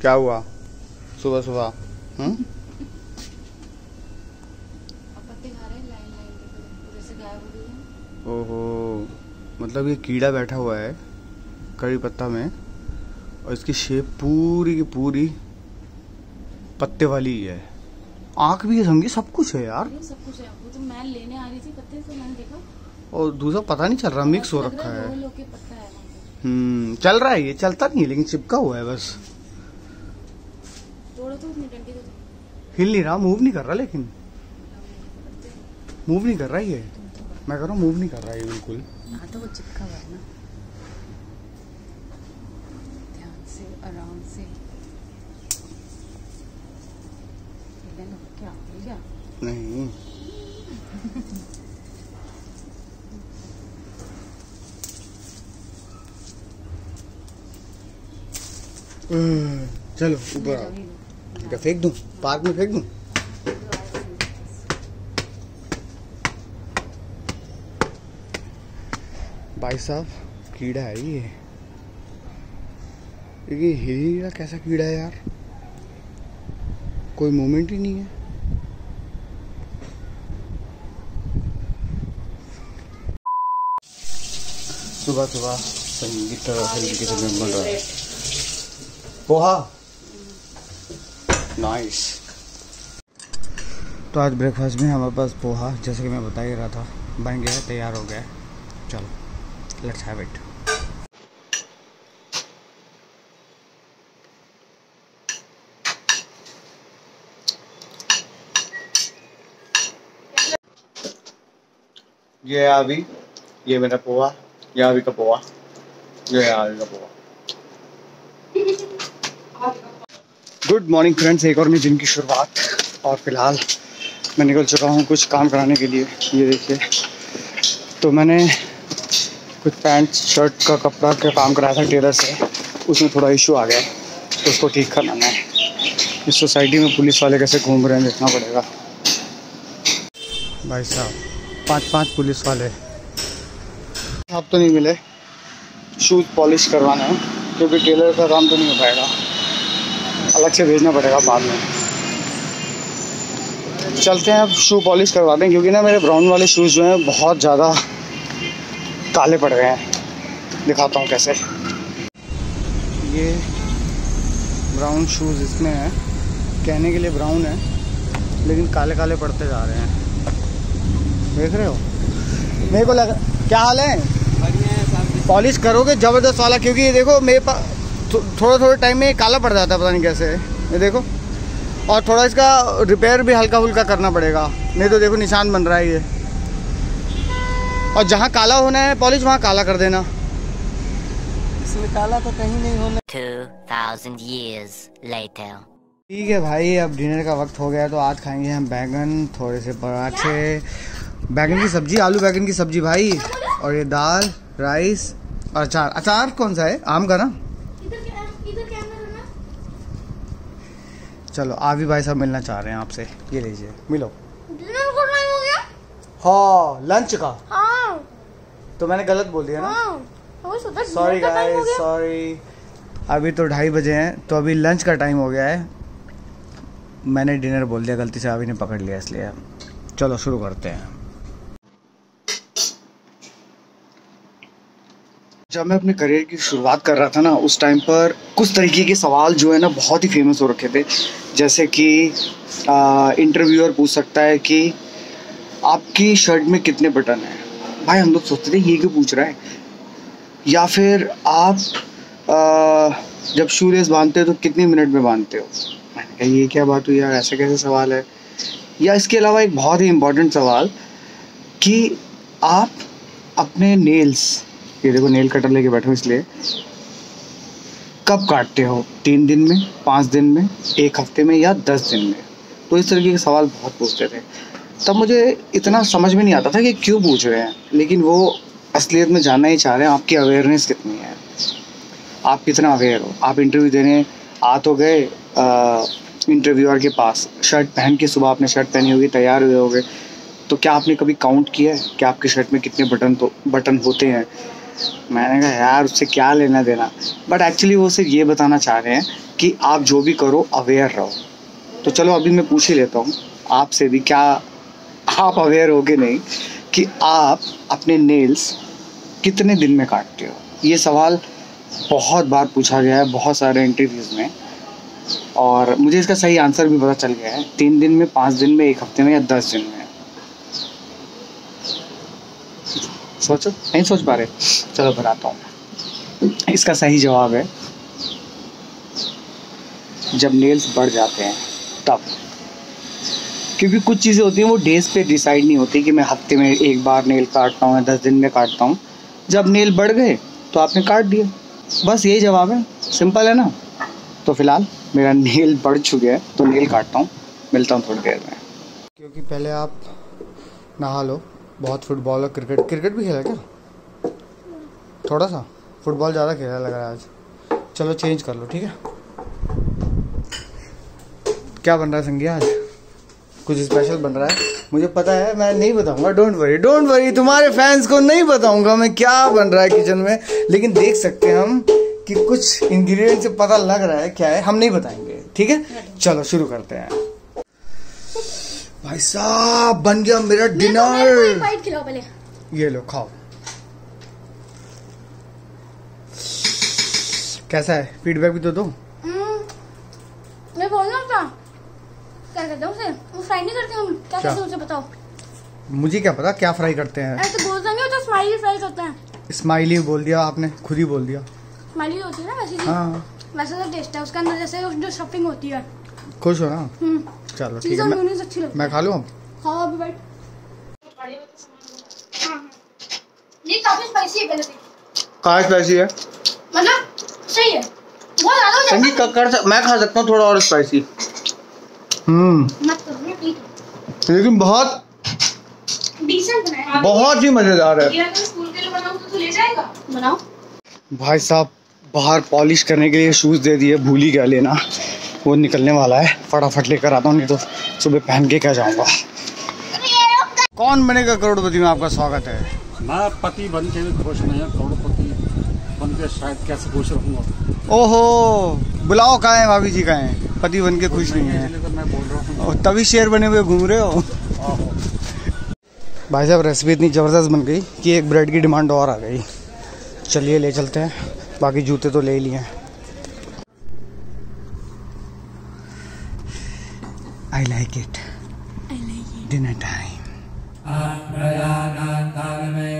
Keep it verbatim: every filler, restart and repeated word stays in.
क्या हुआ सुबह सुबह? हम्म ओहो, मतलब ये कीड़ा बैठा हुआ है कड़ी पत्ता में और इसकी शेप पूरी की पूरी पत्ते वाली ही है। आँख भी है, समझी, सब कुछ है यार। सब कुछ है। वो तो मैं लेने आ रही थी पत्ते तो मैंने देखा और दूसरा पता नहीं चल रहा, मिक्स हो रखा है। पत्ता है हम्म चल रहा है, ये चलता नहीं है लेकिन चिपका हुआ है बस। तोड़ो तो अपनी डंडी को। हिल नहीं रहा, मूव नहीं कर रहा, लेकिन मूव नहीं कर रहा ये। मैं कह रहा हूँ मूव नहीं कर रहा है बिल्कुल। हाँ तो वो चिपका हुआ है ना। ध्यान से, आराम से। क्या हो गया? नहीं चलो ऊपर आओ। क्या फेंक दूं? पार्क में फेंक दूं? भाई साहब कीड़ा है ये। ये हिल कैसा कीड़ा है यार, कोई मोमेंट ही नहीं है। सुबह सुबह संगीत हल्की से बन रहा है। पोहा नाइस। तो आज ब्रेकफास्ट में हमारे पास पोहा, जैसे कि मैं बता ही रहा था, बन गया है, तैयार हो गया है। चलो लेट्स हैव इट। ये अभी ये मेरा पोहा, ये अभी का पोहा, ये अभी का पोहा। गुड मॉर्निंग फ्रेंड्स, एक और नई दिन की शुरुआत। और फिलहाल मैं निकल चुका हूँ कुछ काम कराने के लिए। ये देखिए, तो मैंने कुछ पैंट शर्ट का कपड़ा का काम कराया था टेलर से, उसमें थोड़ा इशू आ गया तो उसको ठीक करना है। इस सोसाइटी में पुलिस वाले कैसे घूम रहे हैं देखना पड़ेगा। भाई साहब पांच पांच पुलिस वाले। आप तो नहीं मिले, शूज़ पॉलिश करवाना है क्योंकि टेलर का काम तो नहीं हो पाएगा, अलग से भेजना पड़ेगा बाद में। चलते हैं अब शू पॉलिश करवाते हैं, क्योंकि ना मेरे ब्राउन वाले शूज़ जो हैं बहुत ज़्यादा काले पड़ गए हैं। दिखाता हूँ कैसे। ये ब्राउन शूज़ इसमें है, कहने के लिए ब्राउन है लेकिन काले काले पड़ते जा रहे हैं। देख रहे हो? मेरे को लगा, क्या हाल है? पॉलिश करोगे ज़बरदस्त वाला, क्योंकि ये देखो मेरे पास थोड़ा थोड़ा टाइम में काला पड़ जाता है, पता नहीं कैसे। ये देखो, और थोड़ा इसका रिपेयर भी हल्का फुल्का करना पड़ेगा, नहीं तो देखो निशान बन रहा है ये। और जहाँ काला होना है पॉलिश वहाँ काला कर देना। इसमें काला तो कहीं नहीं होना। two thousand years later. ठीक है भाई, अब डिनर का वक्त हो गया, तो आज खाएंगे हम बैगन, थोड़े से पराठे, बैगन की सब्जी, आलू बैगन की सब्जी भाई, और ये दाल, राइस और अचार। अचार कौन सा है? आम का ना? चलो आवी भाई साहब मिलना चाह रहे हैं आपसे, ये लीजिए मिलो। डिनर का टाइम हो गया? हाँ लंच का। हाँ तो मैंने गलत बोल दिया ना? हाँ सॉरी गाइस, सॉरी। अभी तो ढाई बजे हैं, तो अभी लंच का टाइम हो गया है। मैंने डिनर बोल दिया गलती से, अभी ने पकड़ लिया इसलिए। चलो शुरू करते हैं। जब मैं अपने करियर की शुरुआत कर रहा था ना, उस टाइम पर कुछ तरीके के सवाल जो है ना बहुत ही फेमस हो रखे थे। जैसे कि इंटरव्यूअर पूछ सकता है कि आपकी शर्ट में कितने बटन हैं। भाई हम लोग सोचते थे ये क्यों पूछ रहा है। या फिर आप आ, जब शू लेस बांधते हो तो कितनी मिनट में बांधते हो। मैंने कहा ये क्या बात हुई यार, ऐसे कैसे सवाल है। या इसके अलावा एक बहुत ही इम्पोर्टेंट सवाल कि आप अपने नेल्स, ये देखो नेल कटर लेके बैठे हो इसलिए, कब काटते हो? तीन दिन में, पाँच दिन में, एक हफ्ते में या दस दिन में। तो इस तरीके के सवाल बहुत पूछते थे। तब मुझे इतना समझ में नहीं आता था कि क्यों पूछ रहे हैं, लेकिन वो असलियत में जानना ही चाह रहे हैं आपकी अवेयरनेस कितनी है, आप कितना अवेयर हो। आप इंटरव्यू देने आ तो गए इंटरव्यूअर के पास, शर्ट पहन के, सुबह आपने शर्ट पहनी होगी, तैयार हुए होगे, तो क्या आपने कभी काउंट किया है कि आपकी शर्ट में कितने बटन तो बटन होते हैं। मैंने कहा यार उससे क्या लेना देना, बट एक्चुअली वो सिर्फ ये बताना चाह रहे हैं कि आप जो भी करो अवेयर रहो। तो चलो अभी मैं पूछ ही लेता हूँ आपसे भी, क्या आप अवेयर होगे नहीं कि आप अपने नेल्स कितने दिन में काटते हो? ये सवाल बहुत बार पूछा गया है बहुत सारे इंटरव्यूज़ में, और मुझे इसका सही आंसर भी पता चल गया है। तीन दिन में, पाँच दिन में, एक हफ्ते में या दस दिन में? सोचो, नहीं सोच पा रहे? चलो बताता हूँ। इसका सही जवाब है जब नेल्स बढ़ जाते हैं तब। क्योंकि कुछ चीज़ें होती हैं वो डेज पे डिसाइड नहीं होती कि मैं हफ्ते में एक बार नेल काटता हूँ या दस दिन में काटता हूँ। जब नेल बढ़ गए तो आपने काट दिया, बस यही जवाब है। सिंपल है ना? तो फिलहाल मेरा नेल बढ़ चुका है तो नेल काटता हूँ, मिलता हूँ थोड़ी देर में। क्योंकि पहले आप नहा लो। बहुत फुटबॉल और क्रिकेट क्रिकेट भी खेला क्या? थोड़ा सा फुटबॉल ज़्यादा खेला लग रहा है आज। चलो चेंज कर लो, ठीक है? क्या बन रहा है संज्ञा आज? कुछ स्पेशल बन रहा है, मुझे पता है। मैं नहीं बताऊंगा, डोंट वरी डोंट वरी तुम्हारे फैंस को नहीं बताऊंगा मैं क्या बन रहा है किचन में। लेकिन देख सकते हैं हम कि कुछ इंग्रेडिएंट से पता लग रहा है क्या है, हम नहीं बताएंगे, ठीक है? चलो शुरू करते हैं। भाई साहब बन गया मेरा डिनर। बाइट खिलाओ पहले। ये लो खाओ। कैसा है? फीडबैक भी तो दो। मैं बोल रहा था क्या करते हैं उसे, वो फ्राई नहीं करते हम क्या, क्या? कैसे उसे बताओ? मुझे क्या पता क्या फ्राई करते हैं। ऐसे बोल देंगे तो स्माइली फ्राई करते हैं। स्माइली बोल दिया आपने, खुद ही बोल दिया। स्माइली होती है ना वैसी ही। हाँ वैसा तो टेस्ट है उसका अंदर, जैसे जो स्टफिंग होती है। खुश हो ना? हम्म चलो ठीक चीज़ है, और मैं, mayonnaise अच्छी लगती मैं है। खा लूँ अब? खाओ अभी बैठ। ये काफी स्पाइसी है पहले से, कहाँ स्पाइसी है? मतलब सही है, बहुत ज्यादा हो संगी जाता कर सक, मैं खा सकता हूँ थोड़ा और स्पाइसी। हम्म है। मत करो ना प्लीज, लेकिन बहुत डिसेंट बनाया। बहुत ही मजेदार है। ये अगर स्कूल के लिए बनाऊं तो तू ले जाएगा? बनाओ। भाई साहब बाहर पॉलिश करने के लिए शूज़ दे दिए, भूल ही गया लेना। वो निकलने वाला है, फटाफट लेकर आता हूँ, नहीं तो सुबह पहन के क्या जाऊँगा। कौन बनेगा करोड़पति में आपका स्वागत है। मैं पति बन के भी खुश नहीं है, करोड़पति बन के शायद कैसे खुश रहूँगा। ओहो, बुलाओ कहाँ है भाभी जी, कहाँ है? पति बन के खुश नहीं है तो मैं बोल रहा हूँ और तभी शेर बने हुए घूम रहे हो। भाई साहब रेसिपी इतनी ज़बरदस्त बन गई कि एक ब्रेड की डिमांड और आ गई। चलिए ले चलते हैं, बाकी जूते तो ले लिए हैं। I like it, dinner time.